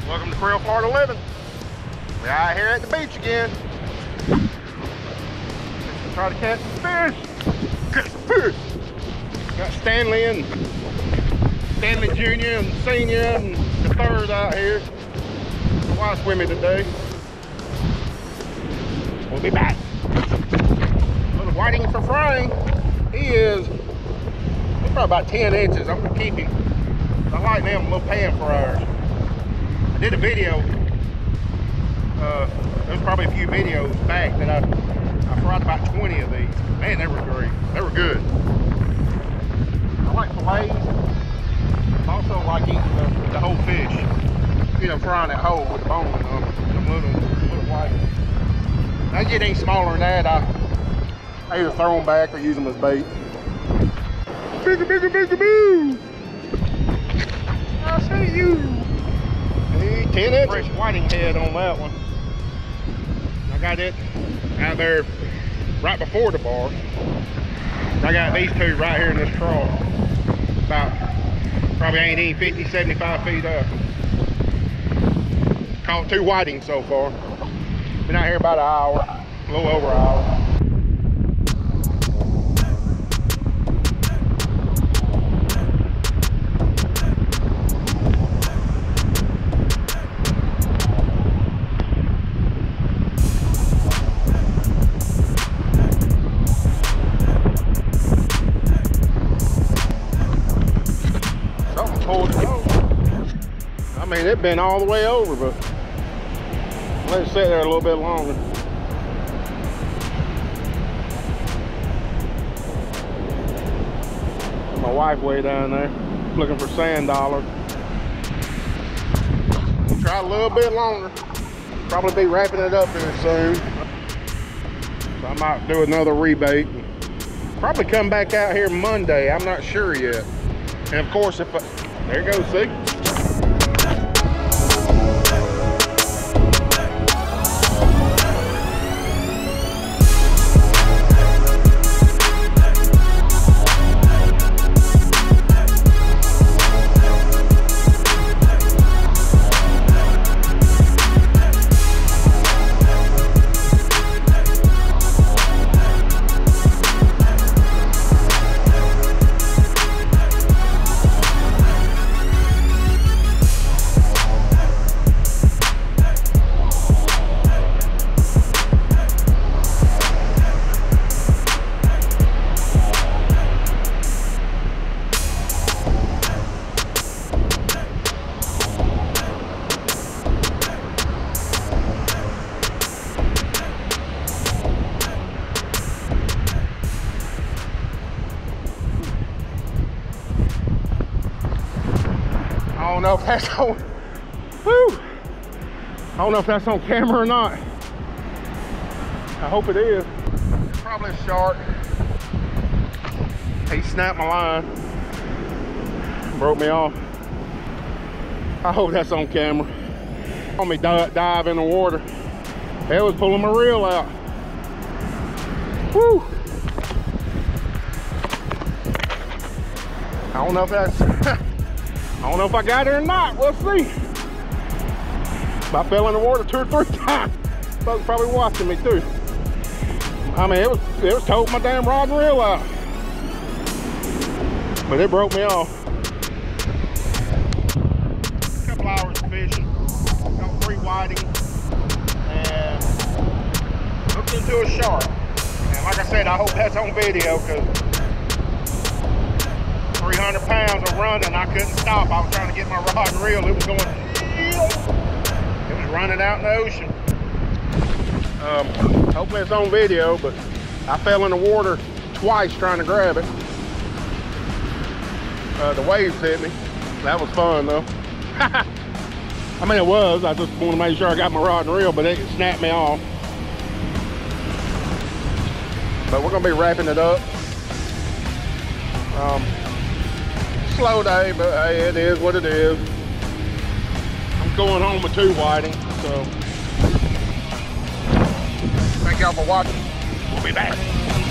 Welcome to Creel, Florida Living. We're out here at the beach again. Let's try to catch some fish. Catch some fish. Got Stanley Jr. and Senior and the third out here. My wife's with me today. We'll be back. Little whiting for frying. He's probably about 10 inches. I'm gonna keep him. I like them little pan fryers. I did a video. There's probably a few videos back that I fried about 20 of these. Man, they were great. They were good. I like fillets. I also like eating the whole fish. You know, frying it whole with the bone on them. Them little white. As they get any smaller than that, I either throw them back or use them as bait. Bigger, boo! I see you. Hey, 10 inches. Fresh whiting head on that one. I got it out there right before the bar. I got these two right here in this trough. About, probably ain't even 50, 75 feet up. Caught 2 whitings so far. Been out here about an hour, a little over an hour. I mean, it's been all the way over, but let it sit there a little bit longer. My wife way down there looking for sand dollars. Try a little bit longer. Probably be wrapping it up here soon. So I might do another rebait. Probably come back out here Monday. I'm not sure yet. And of course, if there you go, see? I don't know if that's on, whew. I don't know if that's on camera or not. I hope it is. It's probably a shark. He snapped my line, broke me off. I hope that's on camera. On me dive in the water. It was pulling my reel out. Whew. I don't know if that's, I don't know if I got it or not. We'll see. I fell in the water 2 or 3 times. Folks probably watching me too. I mean, it was toting my damn rod and reel out. But it broke me off. A couple hours of fishing. Got 3 whiting. And hooked into a shark. And like I said, I hope that's on video because 300 pounds of running, I couldn't stop. I was trying to get my rod and reel. It was going, it was running out in the ocean. Hopefully it's on video, but I fell in the water twice trying to grab it. The waves hit me. That was fun though. I mean, it was. I just want to make sure I got my rod and reel, but it snapped me off. But we're gonna be wrapping it up. Slow day, but hey, it is what it is. I'm going home with 2 whiting, so thank y'all for watching. We'll be back.